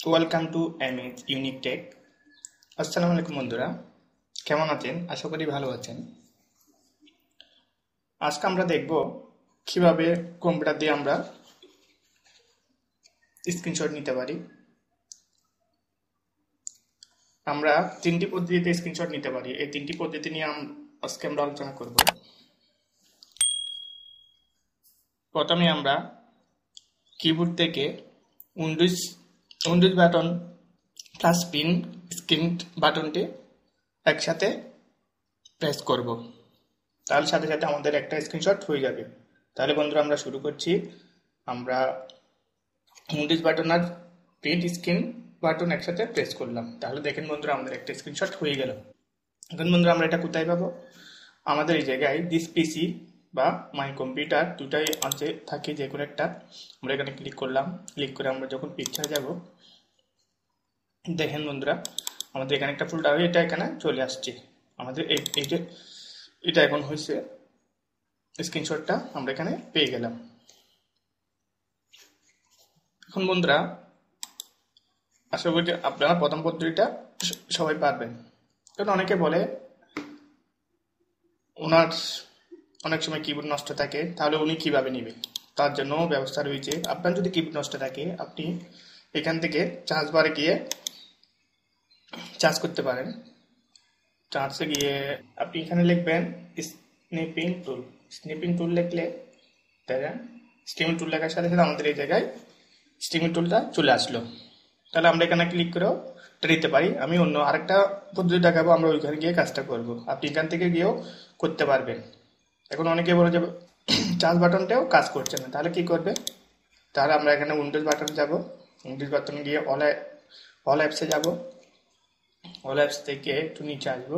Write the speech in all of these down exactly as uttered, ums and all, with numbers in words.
Welcome to M S unique tech. আসসালামু আলাইকুম বন্ধুরা, কেমন আছেন? আশা করি ভালো আছেন। আজকে আমরা দেখব কিভাবে কম্পিউটার দিয়ে আমরা স্ক্রিনশট নিতে পারি। আমরা তিনটি পদ্ধতিতে স্ক্রিনশট নিতে পারি। এই তিনটি পদ্ধতি নিয়ে আজকে আমরা আলোচনা করব। প্রথমে আমরা কিবোর্ড থেকে Windows Windows button plus print screen বাটনটি একসাথে প্রেস করব, তাহলে সাথে সাথে আমাদের একটা স্ক্রিনশট হয়ে যাবে। তাহলে বন্ধুরা আমরা শুরু করছি। আমরা উইন্ডোজ বাটন আর প্রিন্ট স্ক্রিন বাটন একসাথে প্রেস করলাম, তাহলে দেখেন বন্ধুরা আমাদের একটা স্ক্রিনশট হয়ে গেল। এখন বন্ধুরা আমরা এটা কোথায় পাবো? আমাদের এই জায়গায় দিস পিসি বা মাই কম্পিউটার দুটাই আছে থাকে, যে কোনো একটা আমরা এখানে ক্লিক করলাম। ক্লিক করে আমরা যখন পিকচার যাব, দেখেন বন্ধুরা আমাদের এখানে একটা ফোল্ডার এটা এখানে চলে আসছে। আমাদের এই এইটা এটা এখন হয়েছে স্ক্রিনশটটা আমরা এখানে পেয়ে গেলাম। এখন বন্ধুরা আশা করি আপনারা প্রথম পদ্ধতিটা সবাই পারবেন, কারণ অনেকে বলে ওনার অনেক সময় কিবোর্ড নষ্ট থাকে, তাহলে উনি কিভাবে নেবে। তার জন্য ব্যবস্থা রয়েছে। আপনার যদি কিবোর্ড নষ্ট থাকে, আপনি এখান থেকে চার্জ বারে গিয়ে চার্জ করতে পারেন। চার্জে গিয়ে আপনি এখানে লিখবেন স্নিপিং টুল। স্নিপিং টুল লিখলে দেখেন স্টিমিং টুল লেখার সাথে সাথে আমাদের এই জায়গায় স্টিমিং টুলটা চলে আসলো। তাহলে আমরা এখানে ক্লিক করেও দিতে পারি। আমি অন্য আরেকটা পদ্ধতি দেখাবো, আমরা ওইখানে গিয়ে কাজটা করব। আপনি এখান থেকে গিয়েও করতে পারবেন। এখন অনেকে বলে যে চার্জ বাটনটাও কাজ করছে না, তাহলে কি করবে? তাহলে আমরা এখানে উইন্ডোজ বাটনে যাব। উইন্ডোজ বাটনে গিয়ে অল অল অ্যাপসে যাব। অল অ্যাপস থেকে একটু নিচে আসবো।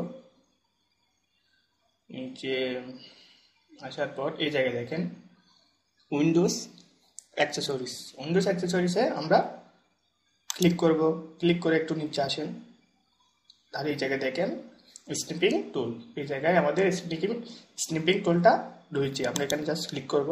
নিচে আসার পর এই জায়গায় দেখেন উইন্ডোজ অ্যাক্সেসরিজ। উইন্ডোজ অ্যাক্সেসরিজে আমরা ক্লিক করব। ক্লিক করে একটু নিচে আসেন, তাহলে এই জায়গায় দেখেন স্নিপিং টুল। এই জায়গায় আমাদের স্নিপিং স্নিপিং টুলটা রয়েছে। আমরা এখানে জাস্ট ক্লিক করব।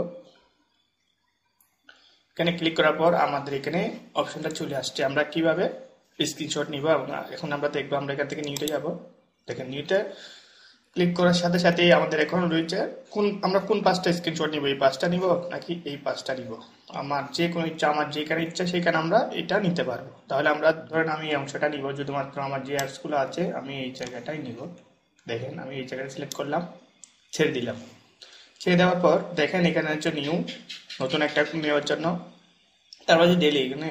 এখানে ক্লিক করার পর আমাদের এখানে অপশনটা চলে আসছে আমরা কিভাবে স্ক্রিনশট নিব। এখন আমরা দেখবো, আমরা এখান থেকে নিউতে যাব। দেখেন নিউতে ক্লিক করার সাথে সাথে আমাদের এখন রয়েছে কোন আমরা কোন পাঁচটা স্ক্রিনশট নিব, এই পাঁচটা নিব নাকি এই পাঁচটা নিব। আমার যে কোনো ইচ্ছা, আমার যেখানে ইচ্ছা সেখানে আমরা এটা নিতে পারবো। তাহলে আমরা ধরেন আমি এই অংশটা নিব, শুধুমাত্র আমার যে অ্যাপসগুলো আছে আমি এই জায়গাটাই নিব। দেখেন আমি এই জায়গাটা সিলেক্ট করলাম, ছেড়ে দিলাম। ছেড়ে দেওয়ার পর দেখেন এখানে হচ্ছে নিউ, নতুন একটা নেওয়ার জন্য। তারপর যে ডেলি এখানে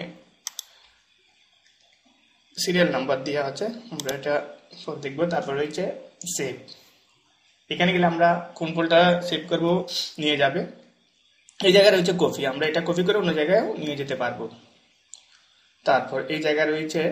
সিরিয়াল নাম্বার দেওয়া আছে, আমরা এটা দেখবো। তারপর রয়েছে সেভ। এখানে গেলে আমরা কোন ফোল্ডারটা সেভ করব নিয়ে যাবে। এই জায়গায় রয়েছে কপি, আমরা এটা কপি করে অন্য জায়গায় নিয়ে যেতে পারবো। তারপর এই জায়গায় রয়েছে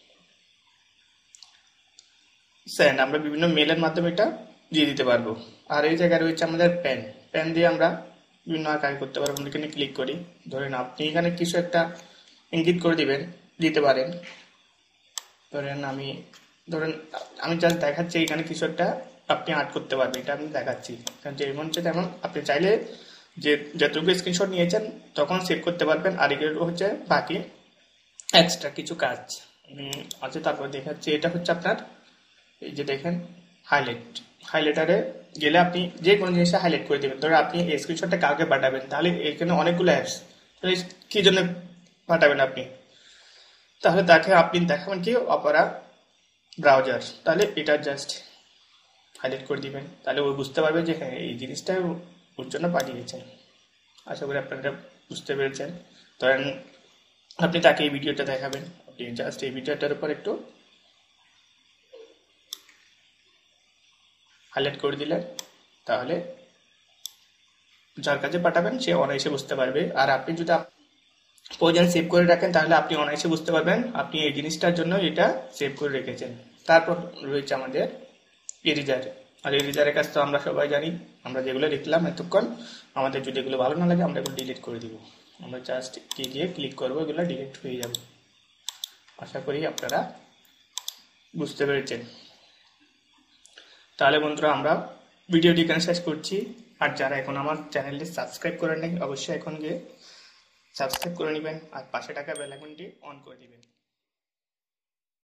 সেন্ড, আমরা বিভিন্ন মেলের মাধ্যমে এটা দিয়ে দিতে পারবো। আর এই জায়গায় রয়েছে আমাদের পেন। পেন দিয়ে আমরা বিভিন্ন কাজ করতে পারবো। আমরা এখানে ক্লিক করি, ধরেন আপনি এখানে কিছু একটা ইঙ্গিত করে দিবেন দিতে পারেন। ধরেন আমি ধরেন আমি জাস্ট দেখাচ্ছি এখানে কিছু একটা আপনি আর্ট করতে পারবেন, এটা আমি দেখাচ্ছি। কারণ যেমন তেমন আপনি চাইলে যে যতটুকু স্ক্রিনশট নিয়েছেন তখন সেভ করতে পারবেন। আর এগুলো হচ্ছে বাকি এক্সট্রা কিছু কাজ আছে। তারপর দেখাচ্ছি এটা হচ্ছে আপনার এই যে দেখেন হাইলাইট। হাইলাইটারে গেলে আপনি যে কোনো জিনিসটা হাইলাইট করে দেবেন। ধরো আপনি এই স্ক্রিনশটটা কাউকে পাঠাবেন, তাহলে এখানে অনেকগুলো অ্যাপস, তাহলে কি জন্য পাঠাবেন আপনি? তাহলে তাকে আপনি দেখাবেন কি অপেরা ব্রাউজার, তাহলে এটা জাস্ট হাইলাইট করে দিবেন। তাহলে ও বুঝতে পারবে যে হ্যাঁ এই জিনিসটা ওর জন্য পাঠিয়েছেন। আশা করি আপনারা বুঝতে পেরেছেন। ধরেন আপনি তাকে এই ভিডিওটা দেখাবেন, আপনি জাস্ট এই ভিডিওটার উপর একটু হাইলাইট করে দিলেন, তাহলে যার কাছে পাঠাবেন সে অনায়াসে বুঝতে পারবে। আর আপনি যদি প্রয়োজন সেভ করে রাখেন, তাহলে আপনি অনায়াসে বুঝতে পারবেন আপনি এই জিনিসটার জন্য এটা সেভ করে রেখেছেন। তারপর রয়েছে আমাদের এরিজার। আর এরিজারের কাজ তো আমরা সবাই জানি, আমরা যেগুলো লিখলাম এতক্ষণ, আমাদের যদি এগুলো ভালো না লাগে আমরা এগুলো ডিলিট করে দিব। আমরা জাস্ট কি দিয়ে ক্লিক করবো, এগুলো ডিলিট হয়ে যাবে। আশা করি আপনারা বুঝতে পেরেছেন। তাহলে বন্ধুরা আমরা ভিডিওটি এখানে শেষ করছি। আর যারা এখন আমার চ্যানেলটি সাবস্ক্রাইব করেন নাই, অবশ্যই এখন গিয়ে সাবস্ক্রাইব করে নেবেন আর পাশে থাকা বেল আইকনটি অন করে দিবেন।